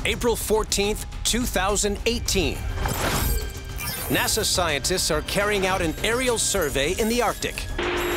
April 14th, 2018. NASA scientists are carrying out an aerial survey in the Arctic.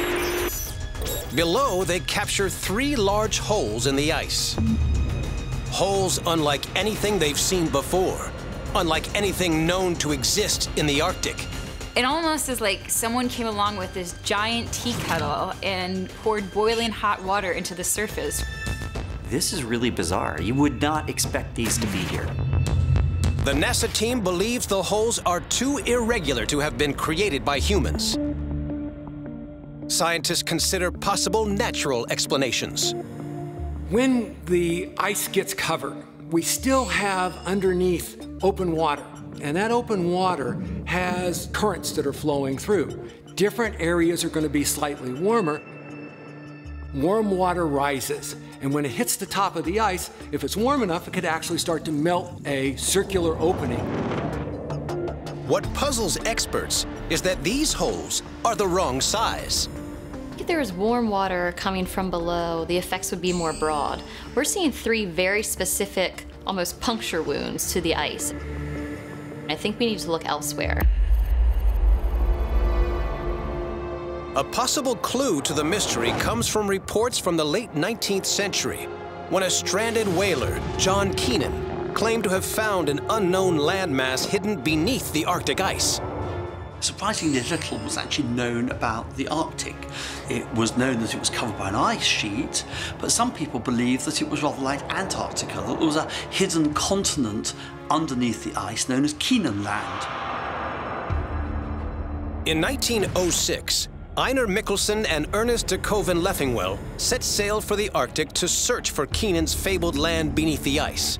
Below, they capture 3 large holes in the ice. Holes unlike anything they've seen before, unlike anything known to exist in the Arctic. It almost is like someone came along with this giant tea kettle and poured boiling hot water into the surface. This is really bizarre. You would not expect these to be here. The NASA team believes the holes are too irregular to have been created by humans. Scientists consider possible natural explanations. When the ice gets covered, we still have underneath open water. And that open water has currents that are flowing through. Different areas are going to be slightly warmer. Warm water rises, and when it hits the top of the ice, if it's warm enough, it could actually start to melt a circular opening. What puzzles experts is that these holes are the wrong size. If there was warm water coming from below, the effects would be more broad. We're seeing 3 very specific, almost puncture wounds to the ice. I think we need to look elsewhere. A possible clue to the mystery comes from reports from the late 19th century, when a stranded whaler, John Keenan, claimed to have found an unknown landmass hidden beneath the Arctic ice. Surprisingly little was actually known about the Arctic. It was known that it was covered by an ice sheet, but some people believe that it was rather like Antarctica, that there was a hidden continent underneath the ice known as Keenan Land. In 1906, Einar Mikkelsen and Ernest de Koven Leffingwell set sail for the Arctic to search for Keenan's fabled land beneath the ice.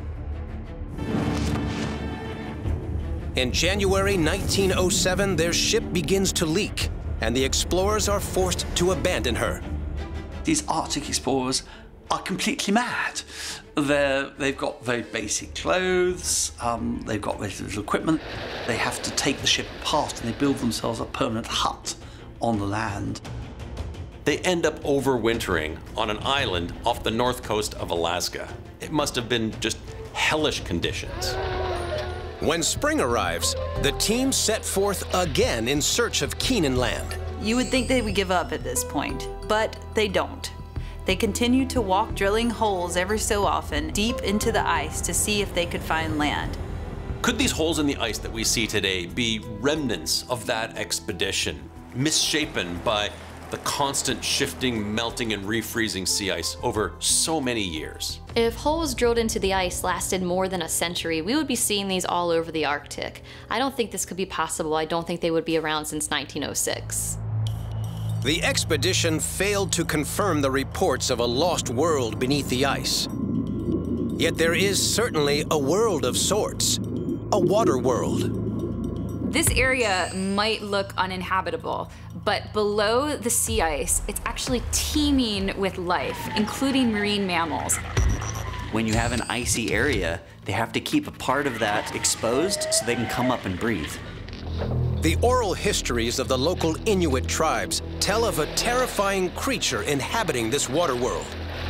In January 1907, their ship begins to leak, and the explorers are forced to abandon her. These Arctic explorers are completely mad. They've got very basic clothes, they've got very little equipment. They have to take the ship apart and they build themselves a permanent hut on the land. They end up overwintering on an island off the north coast of Alaska. It must have been just hellish conditions. When spring arrives, the team set forth again in search of Keenan Land. You would think they would give up at this point, but they don't. They continue to walk, drilling holes every so often deep into the ice to see if they could find land. Could these holes in the ice that we see today be remnants of that expedition, misshapen by the constant shifting, melting, and refreezing sea ice over so many years? If holes drilled into the ice lasted more than a century, we would be seeing these all over the Arctic. I don't think this could be possible. I don't think they would be around since 1906. The expedition failed to confirm the reports of a lost world beneath the ice. Yet there is certainly a world of sorts, a water world. This area might look uninhabitable, but below the sea ice, it's actually teeming with life, including marine mammals. When you have an icy area, they have to keep a part of that exposed so they can come up and breathe. The oral histories of the local Inuit tribes tell of a terrifying creature inhabiting this water world.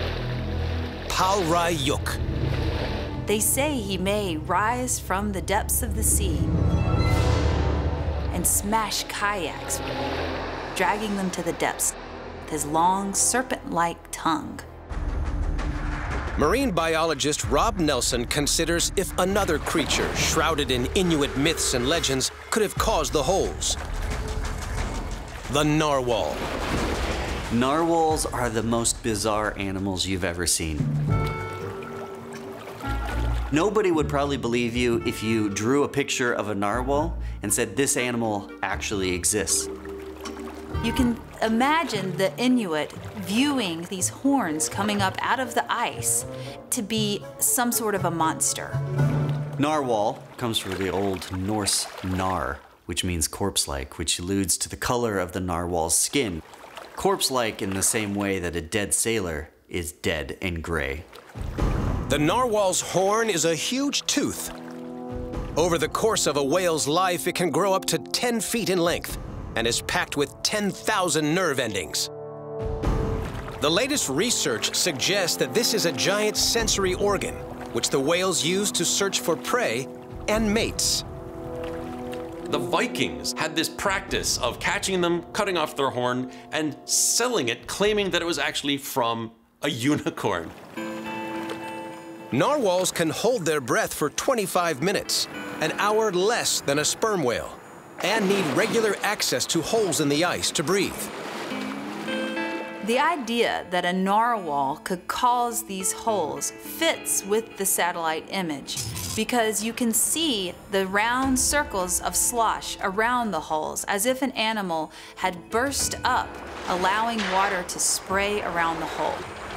Palrai-yuk. They say he may rise from the depths of the sea and smash kayaks, dragging them to the depths with his long, serpent-like tongue. Marine biologist Rob Nelson considers if another creature shrouded in Inuit myths and legends could have caused the holes. The narwhal. Narwhals are the most bizarre animals you've ever seen. Nobody would probably believe you if you drew a picture of a narwhal and said this animal actually exists. You can imagine the Inuit viewing these horns coming up out of the ice to be some sort of a monster. Narwhal comes from the old Norse nar, which means corpse-like, which alludes to the color of the narwhal's skin. Corpse-like in the same way that a dead sailor is dead and gray. The narwhal's horn is a huge tooth. Over the course of a whale's life, it can grow up to 10 feet in length and is packed with 10,000 nerve endings. The latest research suggests that this is a giant sensory organ, which the whales used to search for prey and mates. The Vikings had this practice of catching them, cutting off their horn, and selling it, claiming that it was actually from a unicorn. Narwhals can hold their breath for 25 minutes, an hour less than a sperm whale, and need regular access to holes in the ice to breathe. The idea that a narwhal could cause these holes fits with the satellite image because you can see the round circles of slosh around the holes as if an animal had burst up, allowing water to spray around the hole.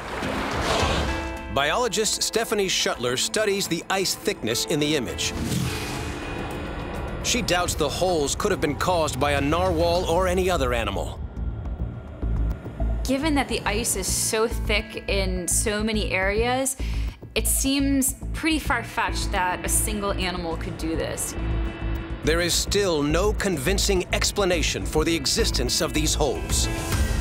Biologist Stephanie Schuttler studies the ice thickness in the image. She doubts the holes could have been caused by a narwhal or any other animal. Given that the ice is so thick in so many areas, it seems pretty far-fetched that a single animal could do this. There is still no convincing explanation for the existence of these holes.